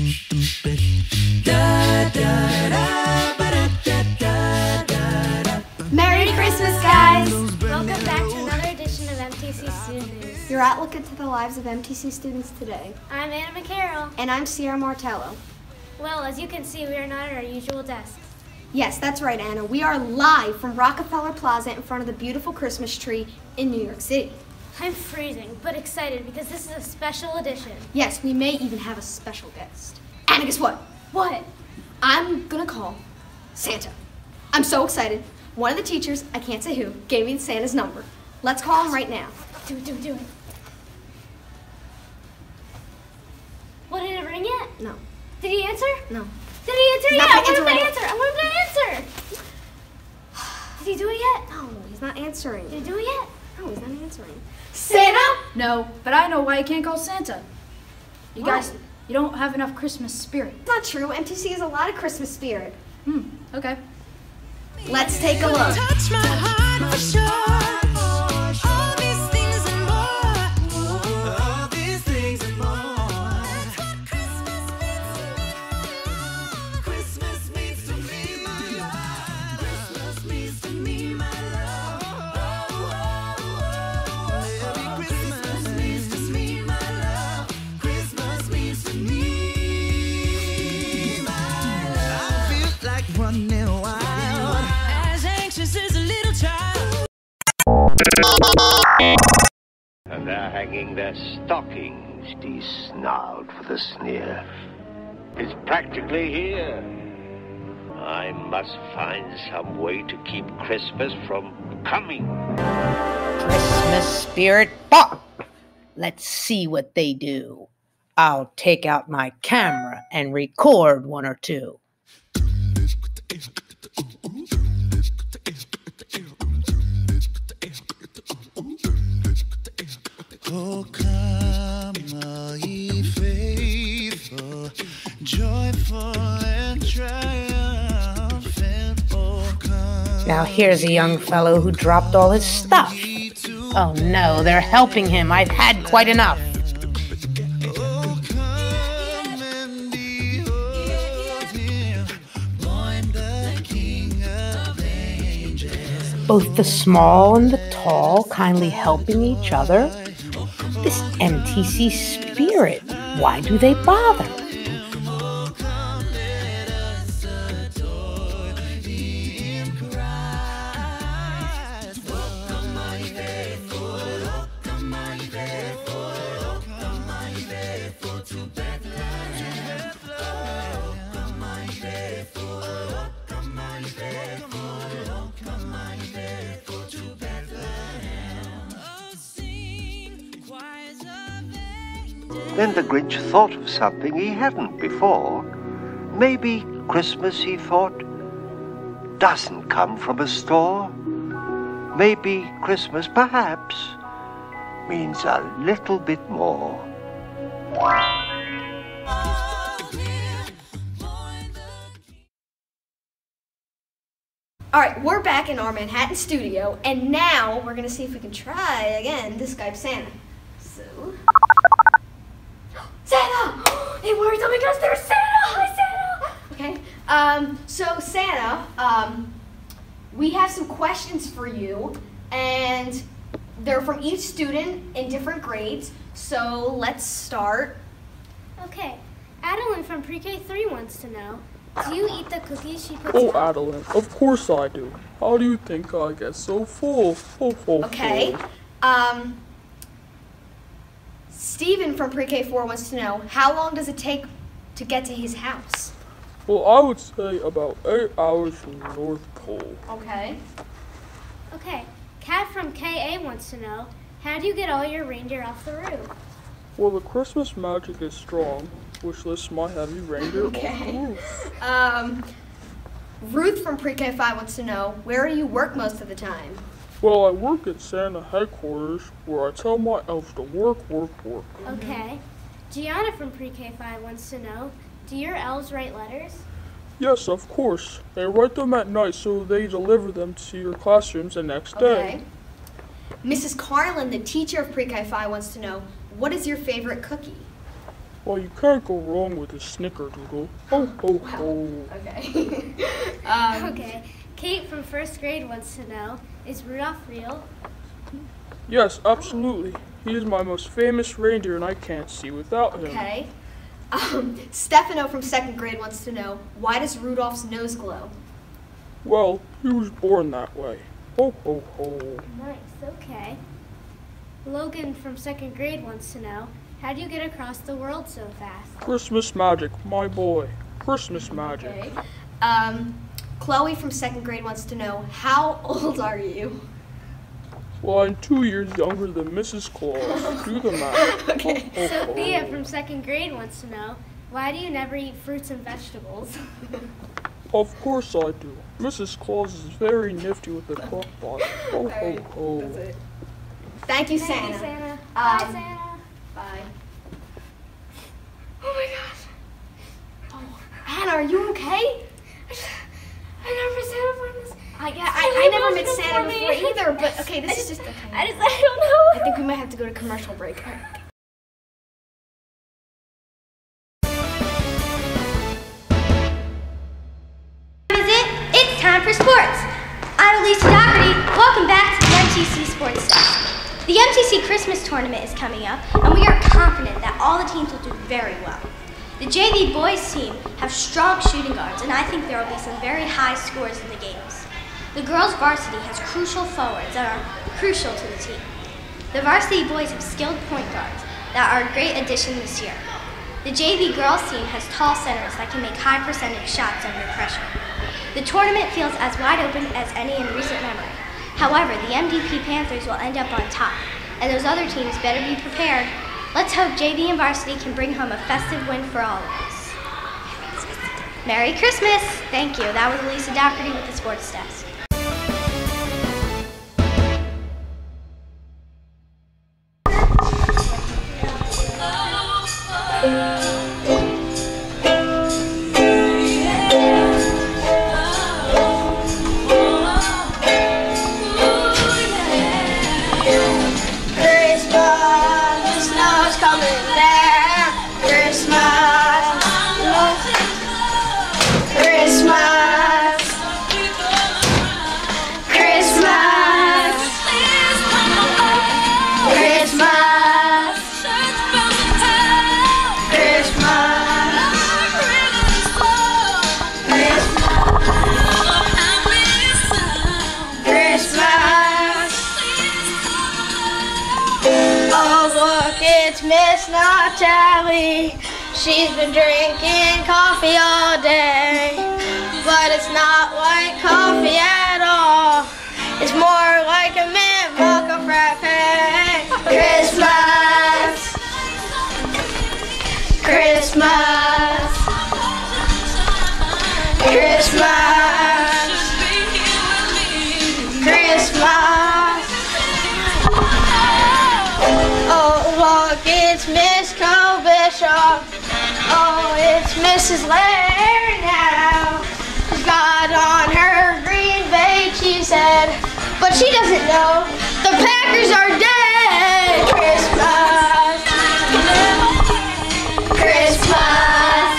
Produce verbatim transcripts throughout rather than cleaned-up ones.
Merry Christmas, guys! Welcome back to another edition of M T C Student News. Your outlook into the lives of M T C students today. I'm Anna McCarroll. And I'm Sierra Martello. Well, as you can see, we are not at our usual desks. Yes, that's right, Anna. We are live from Rockefeller Plaza in front of the beautiful Christmas tree in New York City. I'm freezing, but excited because this is a special edition. Yes, we may even have a special guest. Anna, guess what? What? I'm gonna call Santa. I'm so excited. One of the teachers, I can't say who, gave me Santa's number. Let's call him right now. Do it, do it, do it. What, did it ring yet? No. Did he answer? No. Did he answer He's yet? not I gonna want him to answer answer. I want him to answer. Did he do it yet? No, he's not answering. Did he do it yet? No, he's not answering. Santa? No, but I know why you can't call Santa. You Why? guys, you don't have enough Christmas spirit. It's not true. M T C has a lot of Christmas spirit. Hmm, okay. Let's take a look. Touch my heart for sure. All these things and more. All these things and more. That's what Christmas means to me. Christmas means to me, my love. Christmas means to me, my love. Oh, oh, oh. Christmas means to me, my love. Christmas means to me, my love. I feel like running wild. And they're hanging their stockings, de-snarled for the sneer. It's practically here. I must find some way to keep Christmas from coming. Christmas spirit pop. Let's see what they do. I'll take out my camera and record one or two. Oh, come, all ye faithful, joyful and triumphant. Oh, come. Now here's a young fellow who dropped all his stuff. Oh no, they're helping him. I've had quite enough. Oh, come and behold him, born the King of angels. Both the small and the tall kindly helping each other. This M T C spirit, why do they bother? Oh, come, let us adore him, Christ. Oh, come, my faithful, oh, come, my faithful, oh, come, my faithful to Bethlehem. Oh, come, my faithful, oh, come, my faithful, oh, come, my faithful to Bethlehem. Oh, sing choirs of angels. Then the Grinch thought of something he hadn't before. Maybe Christmas, he thought, doesn't come from a store. Maybe Christmas, perhaps, means a little bit more. All right, we're back in our Manhattan studio, and now we're gonna see if we can try again to Skype Santa. So, Santa! It worked! Oh my gosh, there's Santa! Hi, Santa! Okay. Um. So Santa, um, we have some questions for you, and they're from each student in different grades. So let's start. Okay. Adeline from Pre-K three wants to know, do you eat the cookies she puts Oh, in? Adeline, of course I do. How do you think I get so full? Ho, ho, Okay. ho. Um. Steven from Pre-K four wants to know, how long does it take to get to his house? Well, I would say about eight hours from the North Pole. Okay. Okay. Kat from K A wants to know, how do you get all your reindeer off the roof? Well, the Christmas magic is strong, which lifts my heavy reindeer off the Okay. roof. Um, Ruth from Pre-K five wants to know, where do you work most of the time? Well, I work at Santa headquarters, where I tell my elves to work, work, work. Okay. Gianna from Pre-K five wants to know, do your elves write letters? Yes, of course. They write them at night so they deliver them to your classrooms the next day. Okay. Missus Carlin, the teacher of Pre-K five, wants to know, what is your favorite cookie? Well, you can't go wrong with a snickerdoodle. Ho, ho, ho. Okay. um, Okay. Kate from first grade wants to know, is Rudolph real? Yes, absolutely. He is my most famous reindeer, and I can't see without him. Okay. Um, Stefano from second grade wants to know, why does Rudolph's nose glow? Well, he was born that way. Ho, ho, ho. Nice, okay. Logan from second grade wants to know, how do you get across the world so fast? Christmas magic, my boy. Christmas magic. Okay. Um, Chloe from second grade wants to know, how old are you? Well, I'm two years younger than Missus Claus. Do the math. Okay. Ho, ho, ho. Sophia from second grade wants to know, why do you never eat fruits and vegetables? Of course I do. Missus Claus is very nifty with the crock pot. Ho, ho, ho. That's it. Thank you, Thank Santa. you, Santa. Um, Bye, Santa. Bye. Oh my gosh. Oh, Hannah, are you okay? I never Santa for this. I, yeah, I, I never met Santa before either, but okay, this is just okay. I just, I don't know. I think we might have to go to commercial break. Is it? It's time for sports. I'm Elisa Doherty. Welcome back to the M T C Sports Desk. The M T C Christmas Tournament is coming up, and we are confident that all the teams will do very well. The J V boys team have strong shooting guards, and I think there will be some very high scores in the games. The girls varsity has crucial forwards that are crucial to the team. The varsity boys have skilled point guards that are a great addition this year. The J V girls team has tall centers that can make high percentage shots under pressure. The tournament feels as wide open as any in recent memory. However, the M D P Panthers will end up on top, and those other teams better be prepared. Let's hope J V and varsity can bring home a festive win for all of us. Merry Christmas! Thank you. That was Elisa Doherty with the Sports Desk. Miss Natalie, she's been drinking coffee all day, but it's not white coffee at all. It's more like a mint mocha frappe. Christmas, Christmas, Christmas, Christmas. Oh, look, it's Miss Cobishaw. Oh, it's Missus Larry now. She's got on her green beige, she said, but she doesn't know the Packers are dead. Christmas, Christmas,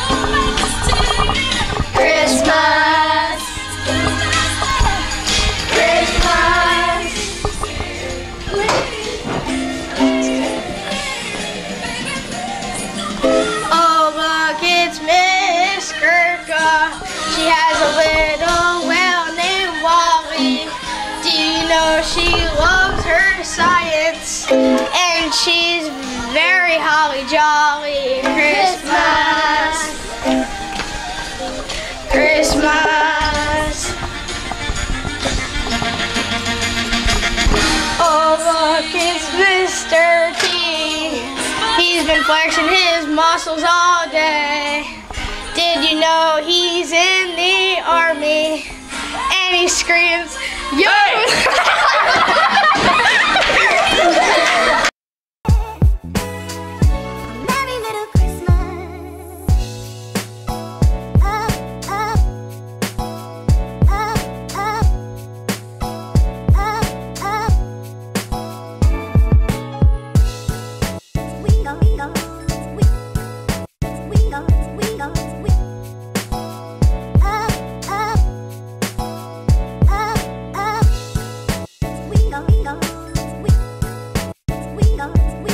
Christmas, Christmas. Oh, look, it's Miss Kirka. She has a little whale named Wally. Do you know she loves her science? And she's very holly jolly. Christmas, Christmas. Oh, look, it's Mister T. He's been flexing his muscles all day. Did you know he's in the army? And he screams, yo! Merry little Christmas. Up, up, up, up, up, up. We go, we go, we thoughts. We